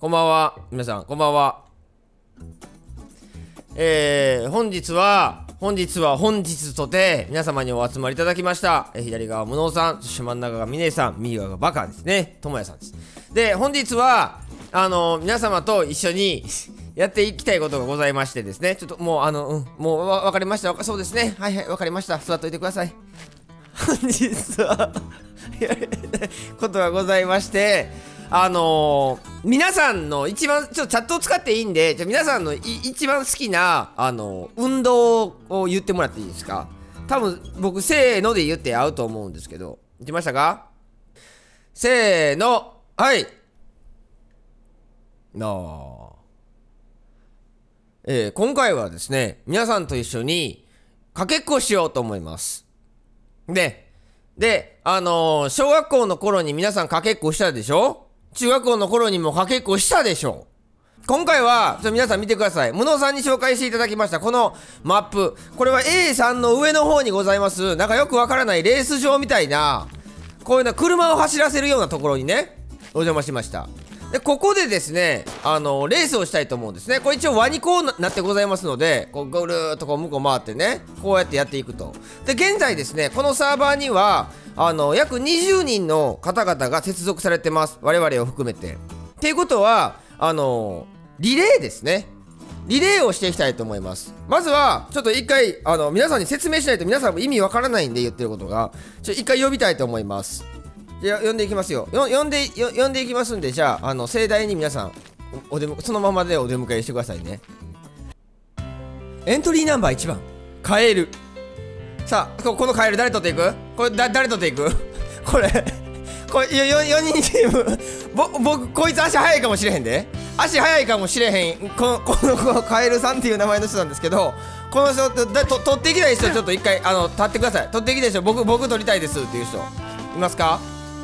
こんばんは。皆さん、こんばんは。本日とて皆様にお集まりいただきました。左側無能さん、そして真ん中が峰さん、右側がバカですね。ともやさんです。で、本日は皆様と一緒にやっていきたいことがございましてですね。ちょっともうもう分かりました。そうですね。はいはい、分かりました。座っといてください。本日はことがございまして、皆さんの一番、ちょっとチャットを使っていいんで、皆さんの一番好きな運動を言ってもらっていいですか？多分僕せーので言って合うと思うんですけど、いきましたか？せーの、はい。今回はですね、皆さんと一緒にかけっこしようと思います。で、小学校の頃に皆さんかけっこしたでしょ？中学校の頃にもかけっこしたでしょ？今回は皆さん見てください。無能さんに紹介していただきましたこのマップ、これは A さんの上の方にございますなんかよくわからないレース場みたいな、こういうの車を走らせるようなところにねお邪魔しました。でここでですねレースをしたいと思うんですね。これ一応ワニコーなってございますので、こうぐるーっとこう向こう回ってね、こうやってやっていくと。で現在ですね、このサーバーには約20人の方々が接続されてます、我々を含めて。っていうことはリレーですね。リレーをしていきたいと思います。まずはちょっと一回皆さんに説明しないと皆さんも意味わからないんで、言ってることが一回呼びたいと思います。じゃあ呼んでいきますよ。呼んでいきますんで、じゃあ盛大に皆さんそのままでお出迎えしてくださいね。エントリーナンバー1番カエル。さあこのカエル誰取っていく？これ誰取っていく？これ4人チーム僕こいつ足速いかもしれへんで。足速いかもしれへん。このカエルさんっていう名前の人なんですけど、この人取っていきたい人ちょっと一回立ってください。取っていきたい人、僕取りたいですっていう人いますか？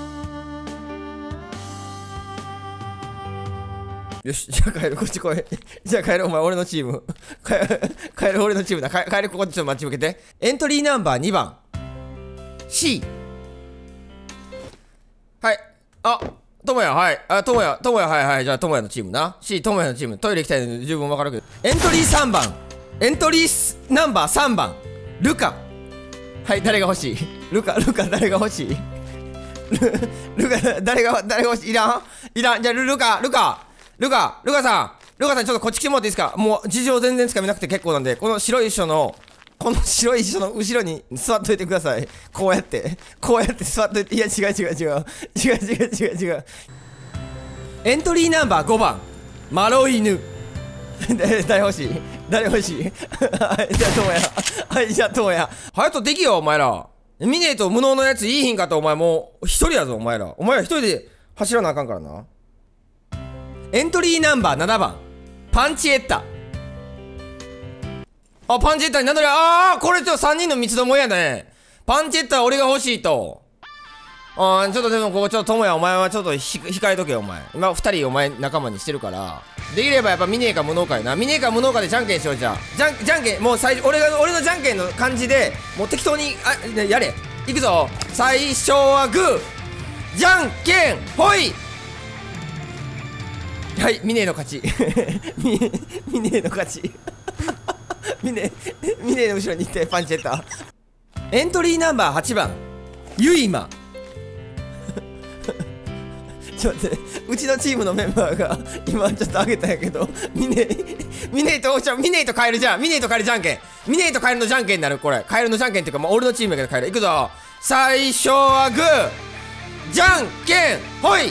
よし、じゃあカエルこっち来い。じゃあカエルお前俺のチーム。カエル俺のチームだ。カエルここちょっと待ち受けて。エントリーナンバー2番 C。 はい、ともや、はい、ともや、はいはい、じゃあともやのチームな。 C、 ともやのチーム。トイレ行きたいので十分分かるけど、エントリー3番、エントリーナンバー3番ルカ。はい、誰が欲しい？ルカ誰が欲しい？ルカ誰が欲しい？いらん。じゃあルカさんちょっとこっち来てもらっていいですか？もう事情全然つかめなくて結構なんで、この白い人の後ろに座っといてください。こうやって座っといて。いや違う。エントリーナンバー5番マロ犬。誰欲しい？はい、じゃあともや。はいじゃあともや。早とできよお前ら。ミネと無能のやついいひんかと。お前もう一人やぞお前ら一人で走らなあかんからな。エントリーナンバー7番パンチエッタ。パンチエッタに名乗り。これちょっと3人の三つどもえやね。パンチエッタ俺が欲しいと。ちょっとでもここちょっとともやお前はちょっと控えとけよお前。今2人お前仲間にしてるから、できればやっぱミネか無能かやな。ミネか無能かでじゃんけんしよう。じゃあじゃんけん、もう最初俺のじゃんけんの感じでもう適当にやれ。いくぞ。最初はグーじゃんけんほい。はい、ミネの勝ち。ミネの勝ち。ミネの後ろに行ってパンチエッタ。エントリーナンバー8番ユイマ。ちょっと待って、うちのチームのメンバーが今ちょっと上げたんやけど、ミネとカエルじゃん。ミネとカエルじゃんけん。ミネとカエルのじゃんけんになる。これカエルのじゃんけんっていうか、俺のチームやけどカエルいくぞ。最初はグーじゃんけんほい。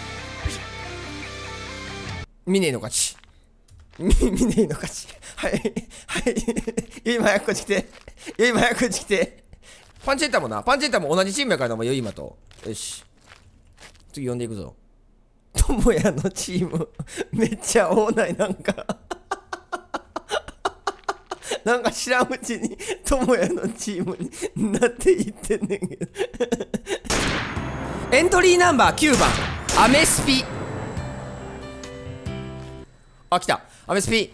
ミネの勝ち。ミネの勝ち。はい。ユイマ早くこっち来て。パンチエッタも同じチームやからな、ユイマと。よし。次呼んでいくぞ。ともやのチーム、めっちゃ多ない、なんか知らんうちに、ともやのチームになっていってんねんけど。エントリーナンバー9番アメスピ。来た。アメスピ。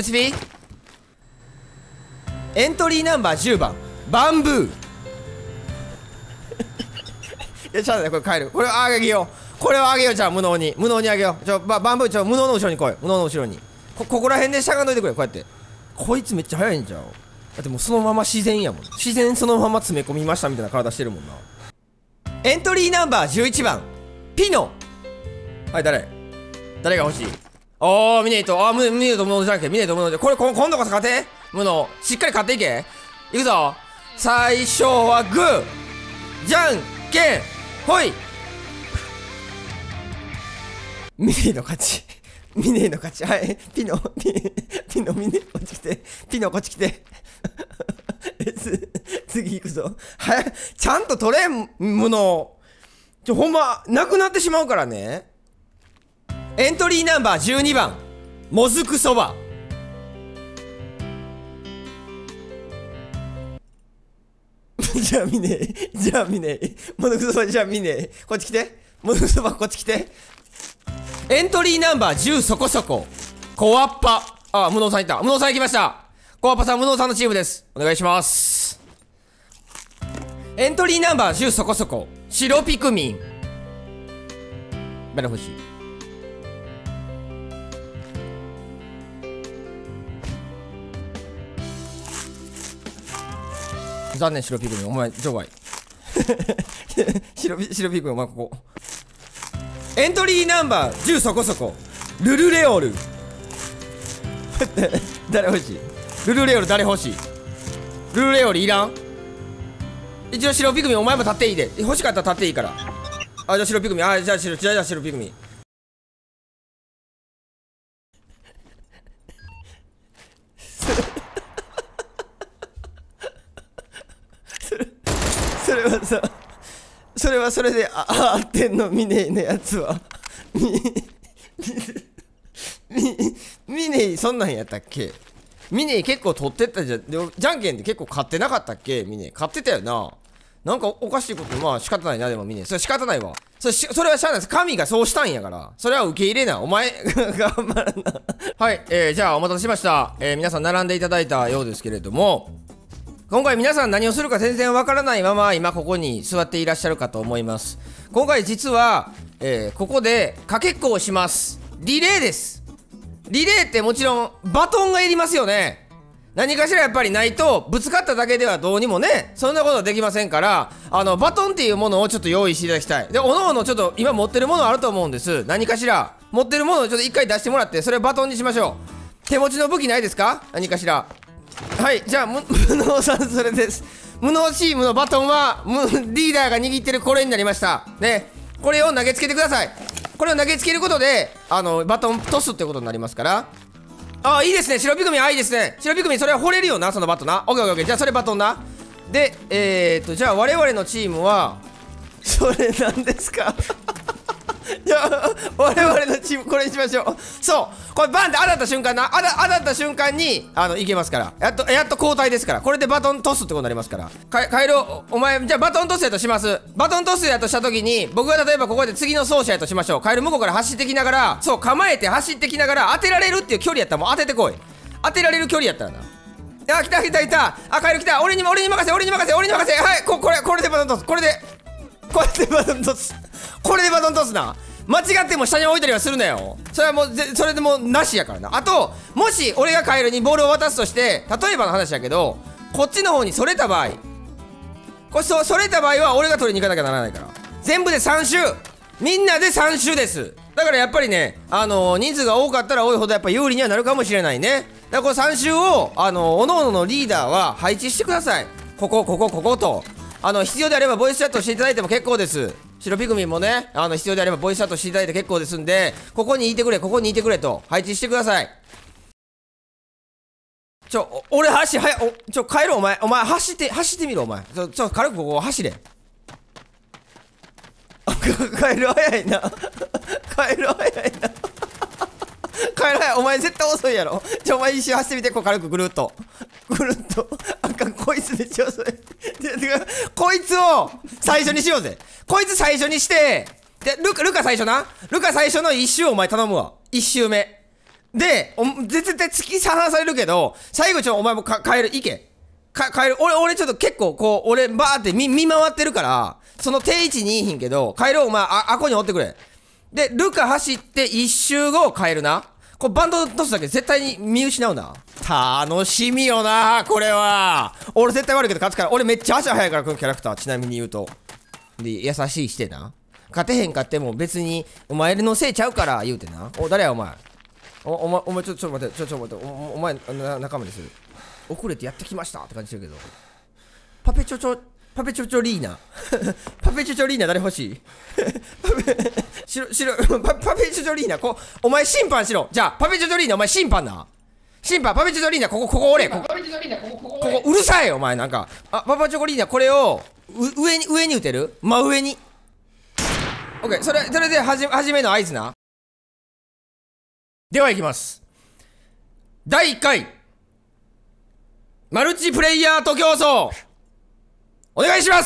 エントリーナンバー10番バンブー。いやちゃうね、これ帰る。これいいよ。 これをあげよう。じゃあ無能にあげよう。バンブー無能の後ろに来い。無能の後ろにここら辺でしゃがんどいてくれ。こうやって。こいつめっちゃ速いんじゃん。だってもうそのまま自然やもん。自然そのまま詰め込みましたみたいな体してるもんな。エントリーナンバー11番ピノ。はい、誰が欲しい。おー、ミネイト。あー、ミネイト無能じゃんけ。ミネイト無能じゃん。これ今度こそ勝て。無能しっかり勝っていけ。いくぞ。最初はグーじゃんけんほい。ミネイの勝ち。ミネイの勝ち。はい。ピノ、ミネイ、こっち来て。ピノ、こっち来て。次行くぞ。はい。ちゃんと取れん、無能。ほんま、なくなってしまうからね。エントリーナンバー12番もずくそば。じゃあミネイもずくそば。じゃあミネイこっち来て。もずくそばこっち来て。エントリーナンバー10そこそこコアッパ。あ、無能さんいった。無能さん行きました。コアッパさん無能さんのチームです。お願いします。エントリーナンバー10そこそこ白ピクミン。誰欲しい。残念、白ピクミンお前除外。白ピクミンお前ここ。エントリーナンバー10そこそこルルレオル。誰欲しい。ルルレオル誰欲しい。ルルレオルいらん。一応白ピクミンお前も立っていいで。欲しかったら立っていいから。あ、じゃあ白ピクミン。あ、じゃあ白ピクミン。それはそれで合ってんの。ミネイのやつはミネイそんなんやったっけ。ミネイ結構取ってったじゃん。じゃんけんで結構勝ってなかったっけ。ミネイ勝ってたよな。なんかおかしいこと。まあ仕方ないな。でもミネイそれ仕方ないわ。それはしゃあないです。神がそうしたんやから。それは受け入れな。お前頑張らな。はい、じゃあお待たせしました。皆さん並んでいただいたようですけれども、今回皆さん何をするか全然わからないまま今ここに座っていらっしゃるかと思います。今回実は、ここでかけっこをします。リレーです。リレーってもちろんバトンがいりますよね。何かしらやっぱりないとぶつかっただけではどうにもね、そんなことはできませんから、バトンっていうものをちょっと用意していただきたい。で、おのおのちょっと今持ってるものあると思うんです。何かしら持ってるものをちょっと一回出してもらって、それをバトンにしましょう。手持ちの武器ないですか。何かしら。はい、じゃあ無能さんそれです。無能チームのバトンはリーダーが握ってるこれになりましたね。これを投げつけてください。これを投げつけることでバトントスってことになりますから。あ、いいですね。白ピクミン、あ、いいですね。白ピクミンそれは掘れるよな、そのバトンな。オッケーオッケー。じゃあそれバトンな。でじゃあ我々のチームはそれなんですか。じゃあ我々のチームこれにしましょう。そうこれバンって当たった瞬間な、当たった瞬間にいけますから。やっと交代ですから。これでバトントスってことになりますから。カエルお前じゃあバトントスやとします。バトントスやとした時に僕が例えばここで次の走者やとしましょう。カエル向こうから走ってきながら、そう構えて走ってきながら当てられるっていう距離やったらもう当ててこい。当てられる距離やったらな。あ、来た。あ、カエル来た。俺に任せ。はい、これでバトントス。これでバトントス。これでバトントスな。間違っても下に置いたりはするなよ。それはもうそれでもうなしやからな。あともし俺がカエルにボールを渡すとして、例えばの話やけど、こっちの方にそれた場合、それた場合は俺が取りに行かなきゃならないから。全部で3周、みんなで3周です。だからやっぱりね、人数が多かったら多いほどやっぱ有利にはなるかもしれないね。だからこの3周をおのおののリーダーは配置してください。ここと必要であればボイスチャットしていただいても結構です。白ピクミンもね、必要であればボイスチャットしていただいて結構ですんで、ここにいてくれと配置してください。俺帰ろう。お前走ってみろ。お前軽くここ走れ。帰る早いな。お前絶対遅いやろ。お前一周走ってみて。こう軽くぐるっとあかん、こいつめっちゃ遅い。こいつを最初にしようぜ。こいつ最初にして、でルカ最初な。ルカ最初の1周をお前頼むわ。1周目で絶対突き放されるけど、最後お前もカエル行け。カエル俺ちょっと結構こう俺バーって見回ってるから、その定位置にいいひんけど、カエルお前あこにおってくれ。 で、ルカ走って1周後変えるな。これバンドトスだけ絶対に見失うな。楽しみよな、これは。俺絶対悪いけど勝つから。俺めっちゃ足速いから、このキャラクター。ちなみに言うと。で、優しいしてな。勝てへんかっても別に、お前のせいちゃうから言うてな。誰やお前。お前ちょっと待って、お前、仲間でする。遅れてやってきましたって感じしてるけど。パペチョチョリーナ。パペチョチョリーナ誰欲しい？パペチョチョリーナ、お前審判しろ。じゃあ、パペチョチョリーナ、お前審判な。審判、パペチョチョリーナ、ここ俺。ここうるさいお前なんか。パパチョコリーナ、これを、上に打てる？真上に。オッケー、それで始めの合図な。では行きます。第1回、マルチプレイヤーと競争、お願いします。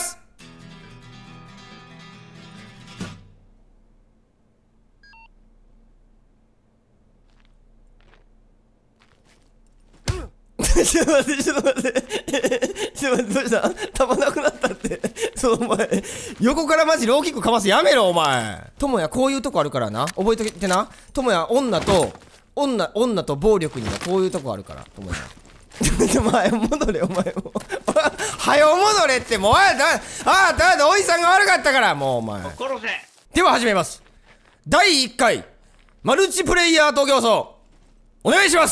ちょっと待って、どうした？弾なくなったって。お前、横からマジローキックかますやめろ、お前。友也、こういうとこあるからな。覚えとけてな。友也、女と暴力にはこういうとこあるから、友也。前戻れ、お前も。はよ戻れって、もう、おいさんが悪かったから、もう、お前。では始めます。第1回、マルチプレイヤーと競争、お願いします。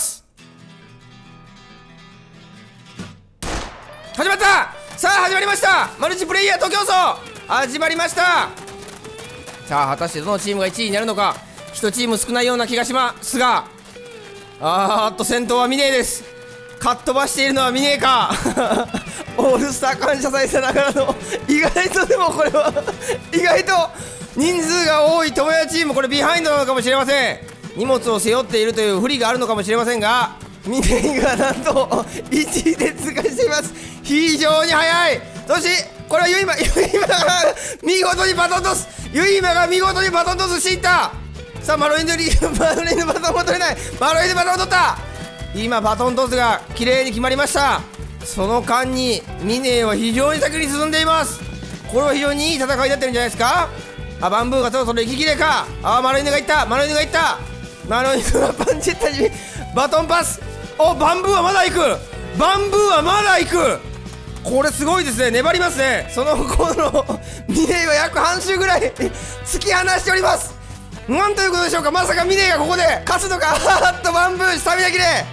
始まった。さあ始まりました。マルチプレイヤーと競争始まりました。さあ果たしてどのチームが1位になるのか。1チーム少ないような気がしますが、先頭はミネーです。かっ飛ばしているのはミネーか。オールスター感謝祭さながらの、意外とでもこれは意外と人数が多い友也チーム、これビハインドなのかもしれません。荷物を背負っているという不利があるのかもしれませんが、ミネーがなんと1位で通過しています。非常に速い。そしてこれはユイマが見事にバトントス。していった。さあマロインのバトンも取れない。マロインでバトンを取った。今バトントスが綺麗に決まりました。その間にミネーは非常に先に進んでいます。これは非常にいい戦いになってるんじゃないですか。バンブーがそろそろ息切れか。マロインがいった。マロインがパンチェッタにバトンパス。バンブーはまだ行く。これすごいですね。粘りますね。その後のミネーは約半周ぐらい突き放しております。なんということでしょうか。まさかミネーがここで勝つのか。バンブースタミナ切れ。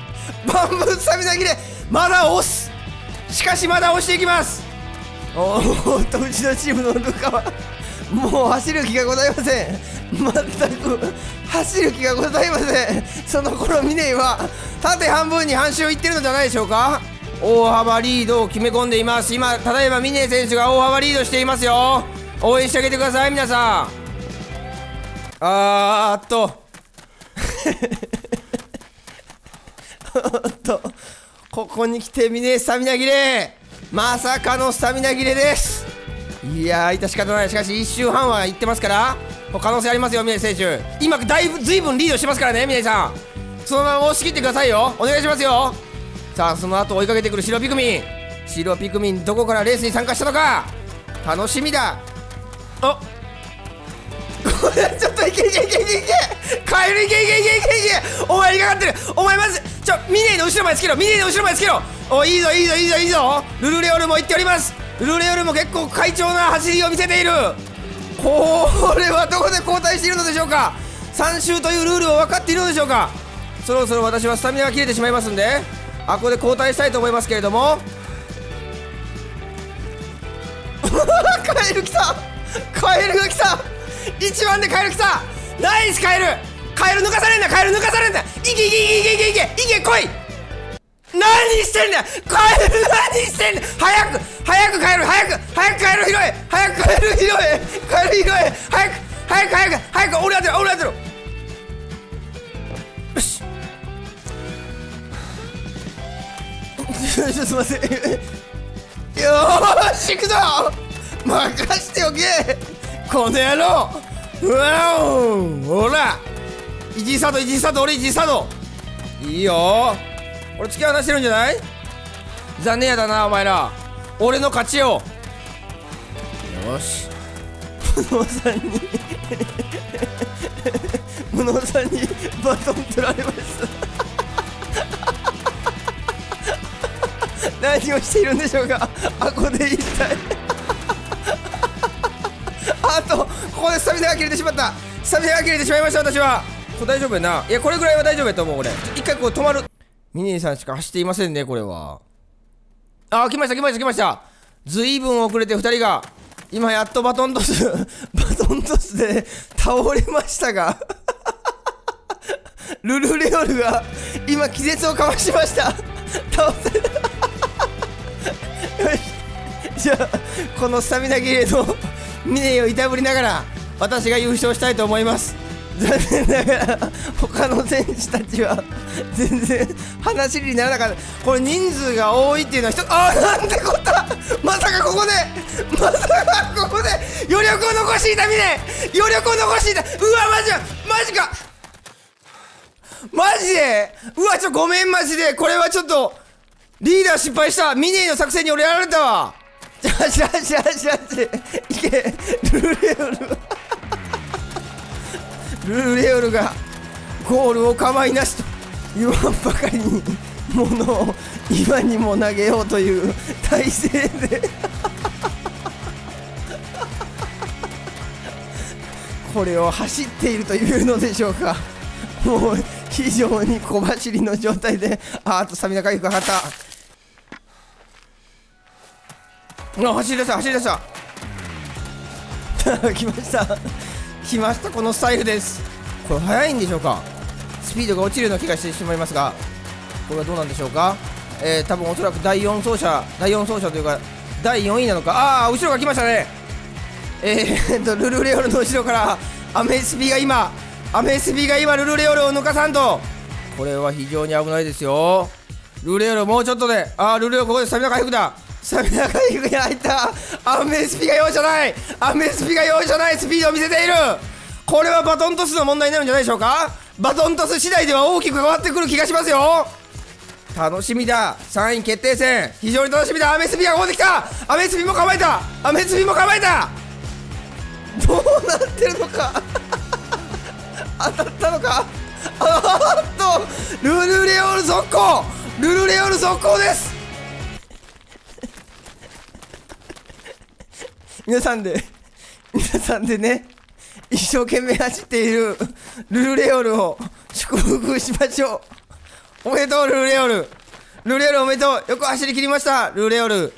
まだ押す。しかしまだ押していきます。うちのチームのルカはもう走る気がございません。全く走る気がございません。その頃ミネーは縦半分に半周いってるのじゃないでしょうか。大幅リードを決め込んでいます。今ただいまミネー選手が大幅リードしていますよ。応援してあげてください皆さん。ここに来てミネースタミナ切れ。まさかのスタミナ切れです。いやー、致し方ない。しかし1周半はいってますから、可能性ありますよミネー選手。今随分リードしてますからね。ミネーさん、そのまま押し切ってくださいよ。お願いしますよ。さあその後追いかけてくる白ピクミン、どこからレースに参加したのか楽しみだ。これちょっといけカエルいけお前にかかってる。お前まずミネーの後ろまでつけろ。いいぞ。ルルレオルも行っております。ルルレオルも結構快調な走りを見せている。これはどこで交代しているのでしょうか。3周というルールを分かっているのでしょうか。そろそろ私はスタミナが切れてしまいますんで、ここで交代したいと思いますけれども。カエル来た。1番でカエル来た。ナイスカエル抜かされんだ。いけ来い。何してんだカエル。早くカエル拾え。早く俺当てろ。よし。ちょっと待って。よーし行くぞ。任しておけこの野郎。ほらイジースタート。俺イジースタートいいよ。俺突き放してるんじゃない。残念やだなお前ら。俺の勝ちよ。よし不動産に野さんにバトン取られました何をしているんでしょうか。あ、ここで一体あとここでスタミナが切れてしまった。スタミナが切れてしまいました。私はこれ大丈夫やな。いや、これぐらいは大丈夫やと思う。俺一回こう止まる。ミネさんしか走っていませんね、これは。あ、来ました来ました来ました。ずいぶん遅れて2人が今やっとバトントスバトントスで倒れましたがルルレオルが今気絶をかわしました。倒せたよし、じゃあこのスタミナ切れのミネをいたぶりながら私が優勝したいと思います。残念ながら他の選手たちは全然話にならなかった。これ人数が多いっていうのはなんてこった。まさかここで余力を残していた。ミネ余力を残していた。うわ、マジかマジで。うわ、ごめんマジで。これはちょっとリーダー失敗した。ミネの作戦に俺やられたわ。いけルルレオルルルレオルがゴールを構いなしと言わんばかりに物を今にも投げようという体勢でこれを走っているというのでしょうか。もう非常に小走りの状態で、あとスタミナ回復がかった。走り出した来ましたこのスタイルです。これ速いんでしょうか。スピードが落ちるような気がしてしまいますが、これはどうなんでしょうか。多分おそらく第4走者というか第4位なのか。後ろが来ましたね。ルルレオルの後ろからアメスピが今ルルレオルを抜かさんと。これは非常に危ないですよ。ルルレオルもうちょっとで、ルルレオルここでスタミナ回復だ。スタミナ回復に入った。アメスピが容赦ないスピードを見せている。これはバトントスの問題になるんじゃないでしょうか。バトントス次第では大きく変わってくる気がしますよ。楽しみだ。3位決定戦非常に楽しみだ。アメスピがここで来た。アメスピも構えた。どうなってるのか当たったのか。ルルレオル速攻です。皆さんでね、一生懸命走っているルルレオルを祝福しましょう。おめでとうルルレオルおめでとう。よく走り切りましたルルレオル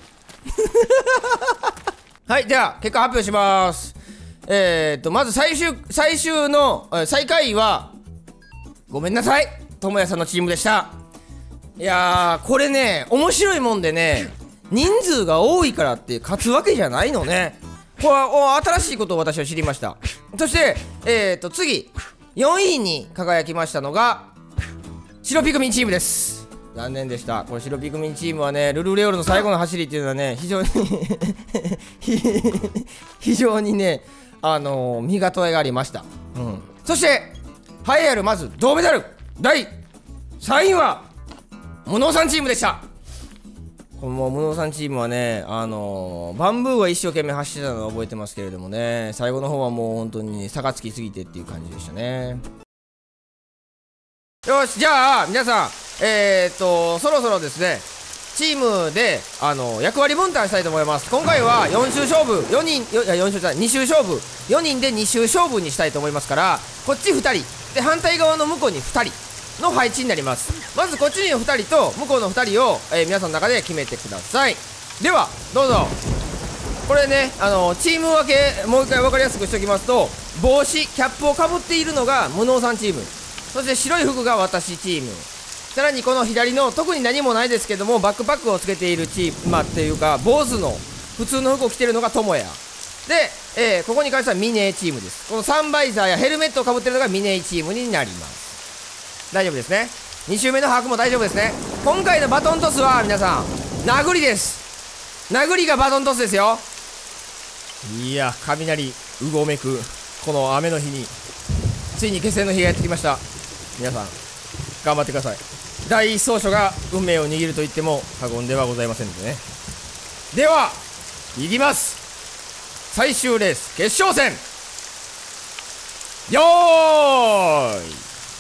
はい、じゃあ結果発表します。まず最終の最下位はごめんなさい、ともやさんのチームでした。いやー、これね面白いもんでね、人数が多いからって勝つわけじゃないのね。これは新しいことを私は知りました。そして次4位に輝きましたのが白ピクミンチームです。残念でした。これ白ピクミンチームはね、ルルレオルの最後の走りっていうのはね、非常にね見事がありました。そして栄えあるまず銅メダル第3位は無能さんチームでした。この無能さんチームはね、バンブーが一生懸命走ってたのを覚えてますけれどもね、最後の方はもう本当に差がつきすぎてっていう感じでしたね。よし、じゃあ皆さんそろそろですね、チームで役割分担したいと思います。今回は2周勝負4人で2周勝負にしたいと思いますから、こっち2人で反対側の向こうに2人の配置になります。まずこっちの2人と向こうの2人を、皆さんの中で決めてください。ではどうぞ。これねチーム分けもう一回分かりやすくしておきますと、帽子キャップをかぶっているのが無能さんチーム、そして白い服が私チーム、さらにこの左の特に何もないですけどもバックパックをつけているチーム、っていうか坊主の普通の服を着ているのが智也で、ここに関してはミネチームです。このサンバイザーやヘルメットをかぶっているのがミネチームになります。大丈夫ですね。2周目の把握も大丈夫ですね。今回のバトントスは皆さん殴りです。殴りがバトントスですよ。いや、雷うごめくこの雨の日についに決戦の日がやってきました。皆さん頑張ってください。第一走者が運命を握ると言っても過言ではございませんのでね。ではいきます。最終レース決勝戦よーい。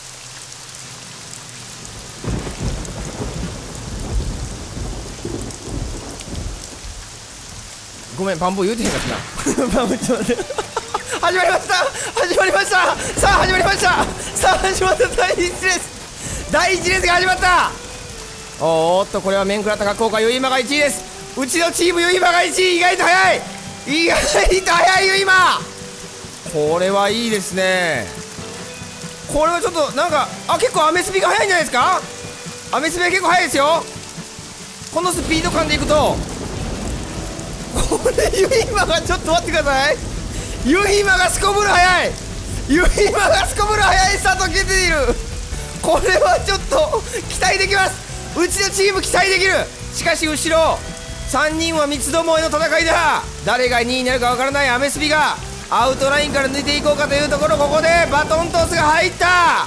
ごめん、バンボー言うてへんかったな。バンボーちょっと待って。始まりました、始まりました、さあ始まりました、さあ始まった、第1レース、第1レースが始まった。おーっと、これは面食らった格好か。ユイマが1位です。うちのチームユイマが1位。意外と早い、意外と早いユイマ。これはいいですね。これはちょっとなんか、結構アメスピが早いんじゃないですか。アメスピは結構早いですよ。このスピード感でいくと、これユイマが、ちょっと待ってください、ユイマがすこぶる早い、ユイマがすこぶる早いスタートを切っている。これはちょっと期待できます。うちのチーム期待できる。しかし後ろ3人は三つどもえの戦いだ。誰が2位になるかわからないアメスピがアウトラインから抜いていこうかというところ、ここでバトントスが入った。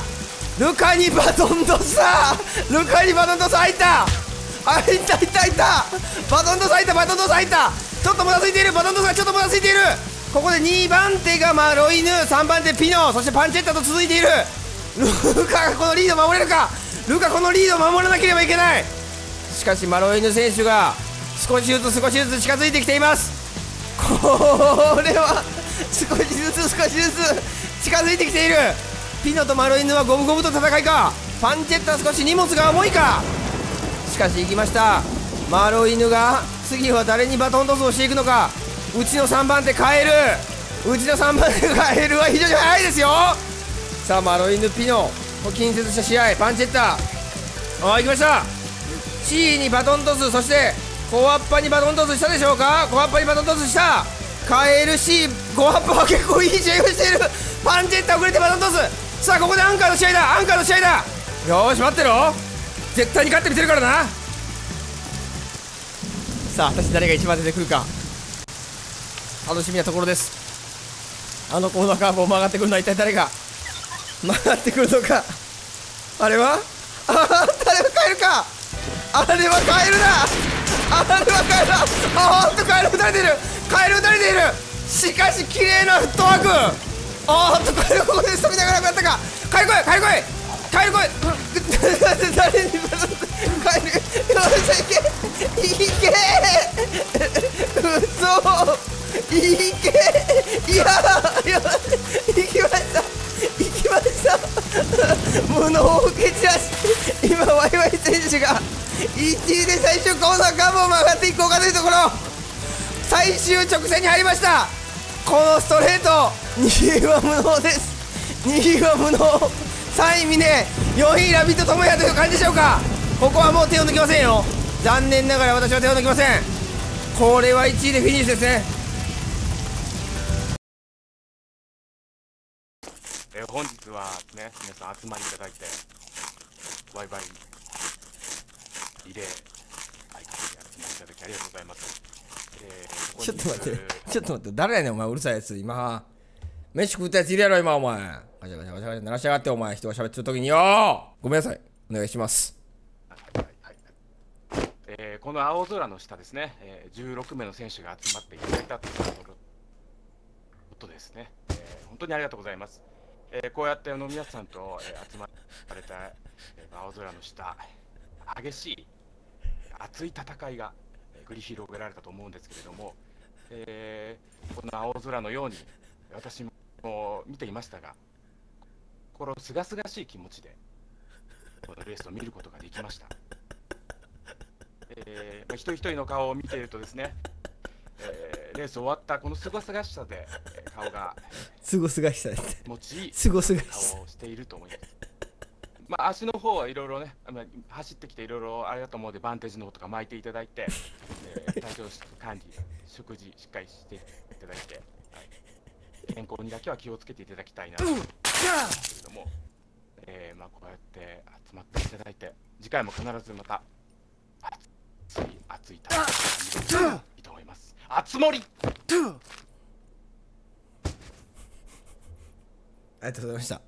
ルカにバトントスだ、ルカにバトントス入った、入った入った入った、バトントス入った、バトントス入った。ちょっともたついている、バトントスがちょっともたついている。ここで2番手がマロイヌ、3番手ピノ、そしてパンチェッタと続いている。ルカがこのリードを守れるか。ルカこのリードを守らなければいけない。しかしマロイヌ選手が少しずつ少しずつ近づいてきています。これは少しずつ少しずつ近づいてきている。ピノとマロイヌはゴムゴムと戦いか。パンチェッタ少し荷物が重いか。しかし行きました。マロイヌが次は誰にバトントスをしていくのか。うちの3番手カエル、うちの3番手カエルは非常に速いですよ。さあマロイヌピノ近接した試合、パンチェッタ行きました。チーにバトントス、そしてコアッパにバトントスしたでしょうか。コアッパにバトントスした。カエル C、 コアッパは結構いい試合をしている。パンチェッタ遅れてバトントス。さあここでアンカーの試合だ、アンカーの試合だ。よーし待ってろ、絶対に勝ってみせるからな。さあ果たして誰が一番出てくるか楽しみなところです。あのコーナーカーブを曲がってくるのは一体誰が曲がってくるのか。あれは誰はカエルか。あれはカエルだ、あれはカエルだ。おっとカエル打たれている、カエル打たれている。しかし綺麗なフットワーク。おっとカエルここでスタミナがなくなったか。カエル来い、カエル来い、カエル来い。誰にカエル、よしいけうそいけ、いや行きました行きました。無能を蹴散らし、今ワイワイ選手が1位で最終コーナーカーブを曲がっていこうかというところ、最終直線に入りました。このストレート、2位は無能です、2位は無能、3位峰、4位ラビット智也という感じでしょうか。ここはもう手を抜きませんよ、残念ながら私は手を抜きません。これは1位でフィニッシュですね。 本日はね、皆さん集まりいただいて、ワイワイリレー大会に集まりいただきありがとうございます。 ちょっと待って、ちょっと待って、誰やねんお前、うるさいやつ。今飯食ったやついるやろ今、お前ガチャガチャガチャガチャ鳴らしやがって、お前人が喋ってる時によー。ごめんなさい、お願いします。 この青空の下ですね、16名の選手が集まっていただいたということですね、本当にありがとうございます。こうやって皆さんと、集まれた、青空の下、激しい熱い戦いが繰り広げられたと思うんですけれども、この青空のように私も見ていましたが、心すがすがしい気持ちでこのレースを見ることができました。一人一人の顔を見ているとですね、レース終わったこのすがすがしさで、顔がすごすがしさ気持ちいいすごすがしさ顔をしていると思います。まあ足の方はいろいろね、走ってきていろいろあれだと思うのでバンテージの方とか巻いていただいて、体調管理、食事しっかりしていただいて、はい、健康にだけは気をつけていただきたいなと思うんですけれども、まあこうやって集まっていただいて、次回も必ずまた熱い戦いがいいと思います。熱盛。 ありがとうございました。